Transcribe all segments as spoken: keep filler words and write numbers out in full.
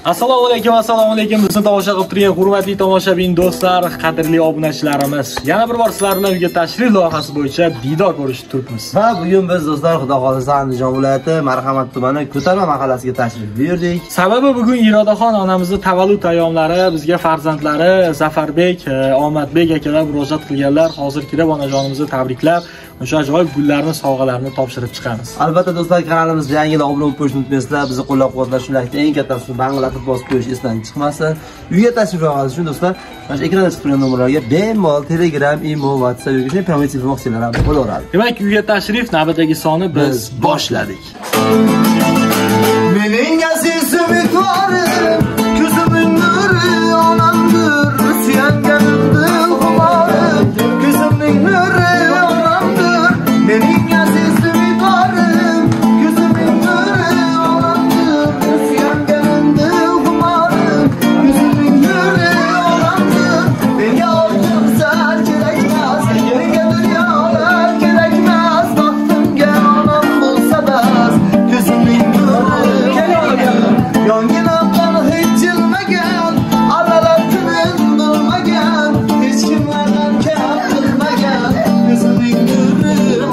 Assalomu alaykum, assalomu alaykum. Bizni tomosha qilib turgan hurmatli tomoshabin do'stlar, qadrli obunachilarimiz. Yana bir bor sizlar bilan uyga tashrif loyihasi bo'yicha diydor ko'rishib turibmiz. Va bugun biz do'stlar, Xudo xolisa Andijon viloyati Marhamat tumani Ko'tarma mahallasiga tashrif buyurdik. Sababi bugun Irodaxon onamizning tavallud ayyomlari, bizga farzandlari Zafarbek, Omadbek akalar murojaat qilganlar. Hozir kirib onajonimizni tabriklab, o'sha ajoyib gullarni, sovg'alarni topshirib chiqamiz. Albatta do'stlar, kanalimizga yangilar obuna bo'lib qo'yishni unutmaysizlar. Bizni qo'llab-quvvatlash shunday eng kattasi banglatib bosib qo'yish esdan chiqmasin. Uyga tashrif buyurganlar uchun do'stlar, mana shu ekranda chiqib turgan nomerlarga bemalol Telegram, Imo, WhatsApp yoki primitiv vositalari ham bo'laveradi. Demak, uyga tashrif navbatdagi soni biz boshladik. Mening aziz umidvorim, ko'zimning nuri onamdir, suyanganimdir xumorim, ko'zimning nuri onamdir, mening aziz umidvorim, ko'zimning nuri onamdir, suyanganimdir xumorim, ko'zimning nuri onamdir, menga ortiqcha kerakmas, menga dunyolar kerakmas, baxtimga onam bo'lsa bas, ko'zimning nuri yonginamdan hech jilmagan, allalardan bo'lmagan, hech kimlardan kam qilmagan, ko'zimning nuri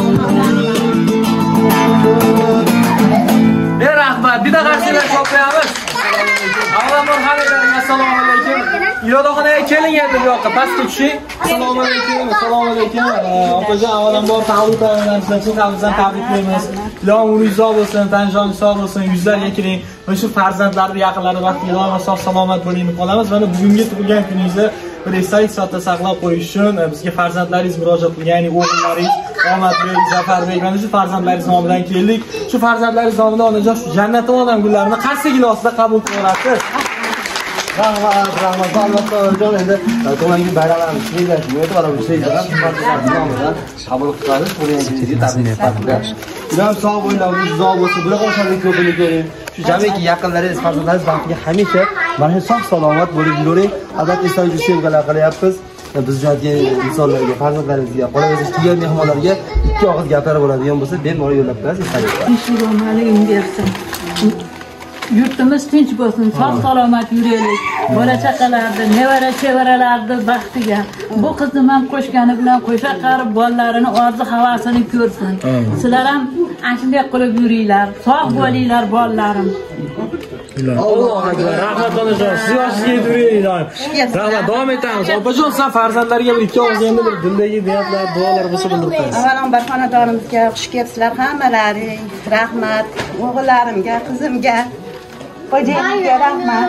Ey rahmat, bitta qarshilar qo'yamiz. Avvalambor hammalarga assalomu alaykum. Irodaxonaga keling endi bu yoqqa, pastga tushing. Assalomu alaykum, assalomu alaykum. Opajon, avvalambor tavallud ayyomlaringizni sizlarni tabriklaymiz. Ilon umringiz uzoq bo'lsin, tanjoningiz sog' bo'lsin, yuzlarga kiring. Va shu farzandlarni yaqinlari vaqtida va sog' salomat bo'ling deb qolamiz. Mana bugungi tug'ilgan kuningizni bir esdalik sifatida saqlab qo'yish uchun bizga farzandlaringiz murojaat qilgan, ya'ni o'g'illaringiz Omadbek, Zafarbek, mana shu farzandlaringiz nomidan keldik. Shu farzandlaringiz nomidan onajon shu jannat onam gullarini qaysi gilosida qabul qilyapsiz? rahmat, rahmat, albatta jon endi to'langi bayramlarimiz kelyapti. Bu yerda bu şeylar ham farzandlar nomidan qabul qilamiz. Buni yangilikka taqdim etamiz. Ular sog' bo'linglar, uzoq bo'lsin, bular osonlik ko'pini ko'ring. Shu jamiki yaqinlaringiz, farzandlaringiz baxtiga hamisha mana shu sog' salomat bo'lib yuring. Albatta istovchi sevgilar qilyapmiz. Biz jo'natgan insonlarga, farzandlaringizga, qolaversa kelgan mehmonlarga ikki og'iz gaplar bo'ladigan bo'lsa, bemalol yo'llab qo'yasiz. Tinchligim bersin. Yurtimiz tinch bo'lsin, sog' salomat yuraylik. Bola chaqalarni, nevara chevaralarni baxtiga. Bu qizni ham qo'shgani bilan qo'sha qarib bolalarini orzu havasini ko'rsin. Sizlar ham ana shunday qilib yuringlar. Sog' bo'linglar bolalarim. Allohu akbar. Rahmat onajon, siz yoshga yetibringlar. Rahmat, davom etamiz. Opajon, siz farzandlarga bir ikki og'iz endi bir dildagi niyatlar, duolar bo'lsa bildirib qo'yasiz. Avvalambor xonadonimizga xush kelibsizlar hammalaring. Rahmat o'g'illarimga, qizimga, xo'jayinimga rahmat.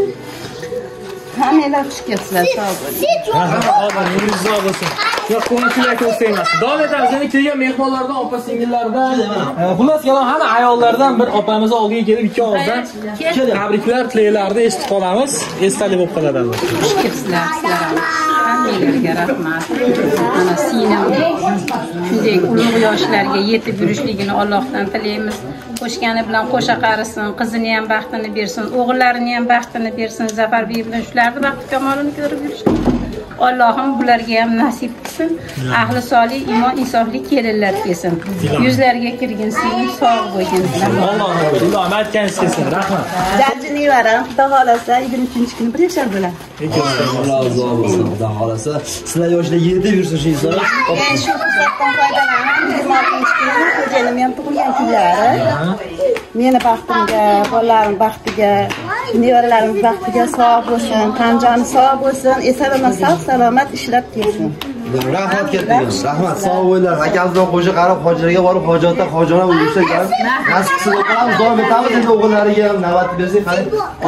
Hammalar xush kelibsizlar, sog' bo'ling. Rahmat, umringiz uzoq bo'lsin. Yo'q, quvonchlar ko'rsaymiz. Davom etamiz. Endi kelgan mehmonlardan, opa-singillardan, xullas kalom hamma ayollardan bir opamiz oldiga kelib ikki og'izdan tabriklar, tilaklarni eshitib qolamiz. Esdalik bo'lib qoladi albatta. Xush kelibsizlar sizlar ham. Hammalarga rahmat. Ana sinem shunday ulug' yoshlarga yetib yurishligini Allohdan tilaymiz. Qo'shgani bilan qo'sha qarisin, qizini ham baxtini bersin, o'g'illarini ham baxtini bersin, Zafarbek bilan shularni baxti kamolini ko'rib yurishsin. Allohim bularga ham nasib qilsin. Ahli solih, iymon, insofli kelinlar kelsin. Yuzlariga kirgin, sevib sog' bo'lgin. Alloh, Alloh aytganingiz kelsin. Rahmat. Jajini varam, Xudo xolasa yigirma uchinchi kuni bir yashar bo'ladi. Alloh uzoq bo'lsin, Xudo xolasa. Sizlar yoshlar yetib yursin shu insonlar. Men shu fursatdan foydalanaman. yigirma oltinchi kuni xo'jayinim ham tug'ilgan kunlari. Meni baxtimga, bolalarim baxtiga, nevaralarim baxtiga sog' bo'lsin, tanjoni sog' bo'lsin, esalamon sog' salomat ishlab kelsin. Rahmat ketdingiz. Rahmat, sog' bo'linglar. Akamizdan qo'sha qarab hojilarga borib hojatda hojona bo'lib yursalar, nasib qilsa qilamiz. Davom etamiz. Endi o'g'illariga ham navbat bersak, qani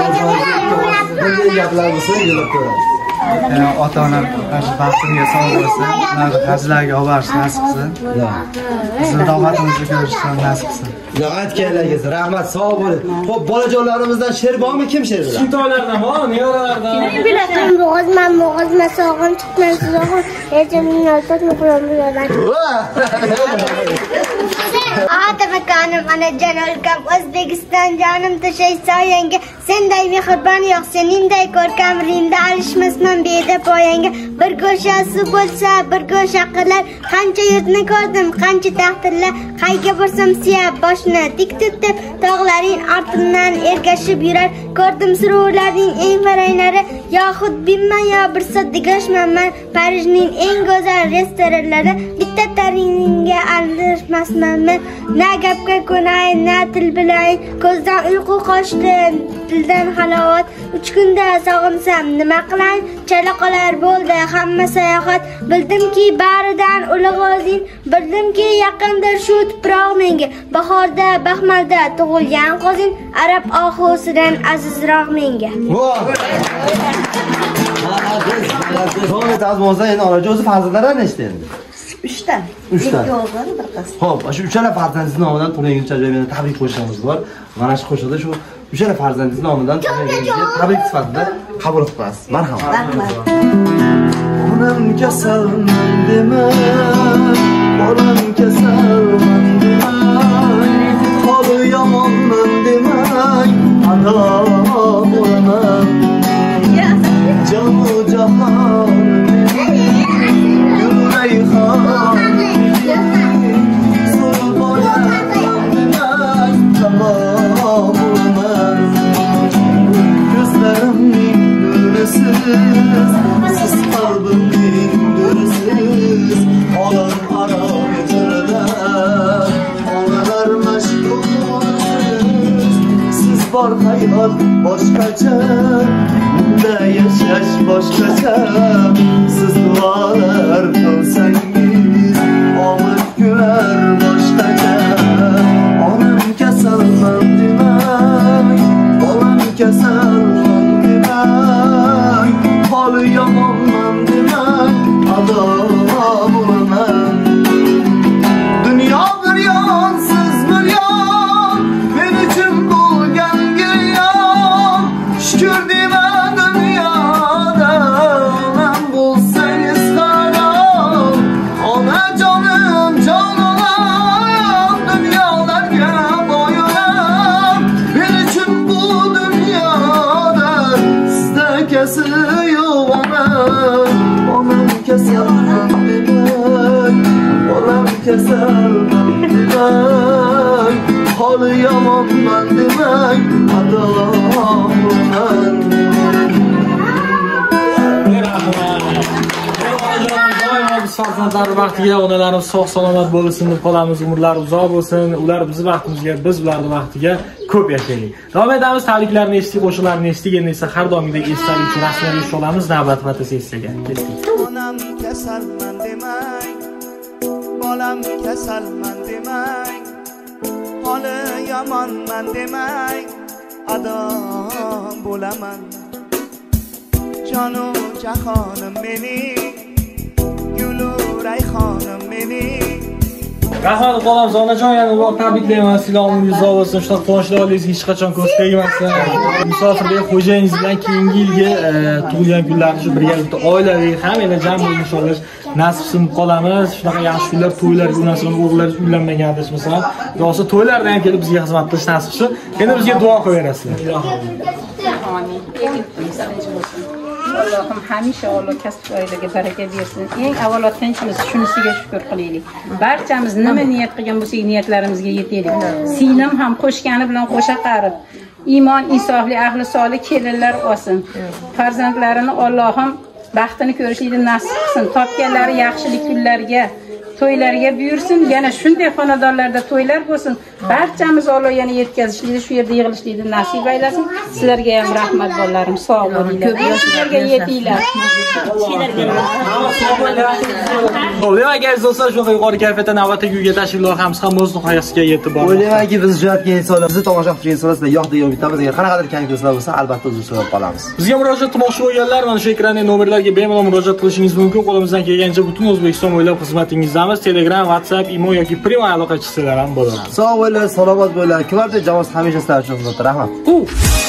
qanday gaplar bo'lsa yo'lab ko'ramiz. Ota-onam shu baxtimga sog' bo'lsin, ularni hajlarga olib borish nasib qilsin. Bizni davlatimizni ko'rishni nasib qilsin. Aytganlaringiz rahmat, sog' bo'ling. Xo'p, bolajonlarimizdan she'r bormi? Kim she'r bilan? Sintoylardan bor, nevalardan. Bilaman, bo'g'izman, bo'g'izman, sog'im chiqmay, sog'im. Hech kimni oltotni qo'yib qo'yaman. Atam akanim, anajon o'lkam, O'zbekiston jonim to'shay soyangga. Senday mehribon yo'q, seninday ko'rkam, rimda alishmasman beda poyangga. Bir go'sha suv bo'lsa, bir go'sha qillar, qancha yurtni ko'rdim, qancha taqdirlar, qayga borsam siyab boshni tik tutib, tog'laring ortimdan ergashib yurar. Ko'rdim suruvlarning eng faranglari, yoxud binman yo bir soddigoshman men. Parijning eng go'zal restoranlarida bitta taringga alishmasman men. Na gapga ko'nay, na til bilayin, ko'zdan uyqu qochdi, tildan halovat. Uch kunda sog'insam nima qilay? Chala qolar bo'ldi hamma sayohat. Bildimki baridan ulug' o'zing, bildimki yaqindir shu tuproq menga. Bahorda, baxmalda tug'ilgan qozing, arab ohusidan azizroq menga. So'ngra tazmonsa endi onajon o'zi farzandlari nechta endi? uchta. Uchta. Ikki o'g'il, bir qiz. Xo'p, shu uchala farzandingiz nomidan To'lagan Chajabiyni tabrik qo'shamiz bor. Mana shu qo'shida shu uchala farzandingiz nomidan To'laganga tabrik sifatida qabul qilamiz. Marhamat. Rahmat. Onam kasalman demay, bolam kasalman demay, holi yomonman demay, ado bo'laman. Jonu jahon yurayxon so'l bo'laman demay, tamom bo'laman. Ko'zlarimning nurisiz, siz qalbimning nurisiz, olam aro etirda onalar mashhursiz. Siz bor hayot boshqacha, bunda yashash boshqacha. Siz duolar qilsangiz omad kular boshqacha. Onam kasalman demay, bolam kasalman demay, holi yomonman demay, ado bo'laman. Dunyo bir yon, siz bir yon, men uchun bo'lgan giyon. Shukr dema dunyoda, onam bo'lsangiz harom. Onajonim, jononim, dunyolarga boyonam. Men uchun bu dunyoda sizda kasal yo'q onam. Onam kasalman demay, bolam kasalman demay, holi yomonman demay, ado bo'laman. Farzandlar vaqtiga onalarimiz sog' salomat bo'lsin deb qolamiz, umrlari uzoq bo'lsin. Ular bizning vaqtimizga, biz ularning vaqtiga ko'p yashaylik. Davom etamiz, tabriklarni eshitdik, qo'shiqlarni eshitdik. Endi esa har doimgidek esdalik uchun rasmlarga tushib olamiz. Navbat fotosessiyaga ketdik. Onam kasalman demay, bolam kasalman demay, holi yomonman demay, ado bo'laman. Jonu jahonim mening, gulu rayhonim mening. Rahmat qolamiz onajon, yana uzoq tabriklayman. Silomingiz uzoq bo'lsin. Shunaqa quvonchli oilangiz hech qachon ko'z tegmasin. Musofirdagi xo'jayingiz bilan keyingi yilgi tug'ilgan kunlaringizni birgalikda oilaviy hammalar jam bo'lib nishonlash nasibsin qolamiz. Shunaqa yaxshi kunlar, to'ylarga unasan, o'g'illar uylanmagan adashmasam, yo'qsa to'ylarda ham kelib bizga xizmat qilish nasibsin. Endi bizga duo qilaverasizlar. Amin. Allohim hamisha Alloh kasb oilaga baraka bersin. Eng avvalo tinchimiz, shunisiga shukr qilaylik. Barchamiz nima niyat qilgan bo'lsak, niyatlarimizga yetaylik. Singlim ham qo'shgani bilan qo'sha qarib, iymon, insofli, ahli solih kelinlar olsin. Farzandlarini Allohim baxtini ko'rishlikni nasib qilsin. Topganlari yaxshilik kunlarga, to'ylarga buyursin. Yana shunday xonadonlarda to'ylar bo'lsin. Barchamiz Alloh yana yetkazishlikni, shu yerda yig'ilishlikni nasib aylasin. Sizlarga ham rahmat bolalarim, sog' bo'linglar. Ko'p yoshlarga yetinglar. O'ylaymanki do'stlar, shu yuqori kayfiyatda navbatdagi uyga tashriflar ham ham o'z nihoyasiga yetib bordi. O'ylaymanki biz jo'natgan insonlar, bizni tomosha qilgan insonlar sizlar yo'q degan bitamiz. Agar qanaqadir kamchiliklar bo'lsa, albatta uzr so'rab qolamiz. Bizga murojaat qilmoqchi bo'lganlar mana shu ekrandagi nomerlarga bemalol murojaat qilishingiz mumkin. Qo'limizdan kelgancha butun O'zbekiston bo'ylab xizmatingizdamiz. Telegram, WhatsApp, imo yoki private aloqa chiqsalar ham bo'ladi. Sog' bo'linglar, salomat bo'linglar. Kvartira jamoasi hamisha sizlar uchun xizmatda. Rahmat.